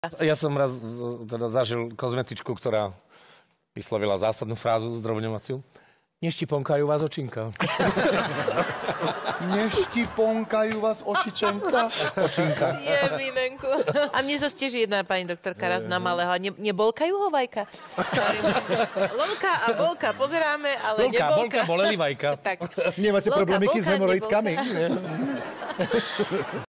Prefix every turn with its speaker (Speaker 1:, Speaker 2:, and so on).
Speaker 1: Ja som raz teda zažil kozmetičku, ktorá vyslovila zásadnú frázu zdrobňovaciu. Neštiponkajú vás očinka.
Speaker 2: Neštiponkajú vás očičenka? Očinka.
Speaker 3: Jeminenku. A mne zase tiež jedna pani doktorka raz na malého. Nebolkajú ho vajka? Lolka a bolka pozeráme, ale
Speaker 1: Lolka,
Speaker 3: nebolka.
Speaker 1: bolka, boleli vajka.
Speaker 3: Tak.
Speaker 2: Nemáte
Speaker 3: Lolka,
Speaker 2: problémy s
Speaker 3: bolka,
Speaker 2: hemoroidkami?
Speaker 3: nebolka.